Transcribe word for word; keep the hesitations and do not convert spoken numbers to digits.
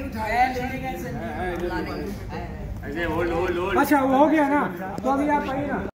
अच्छा वो हो गया ना, तो अभी आप आइए ना।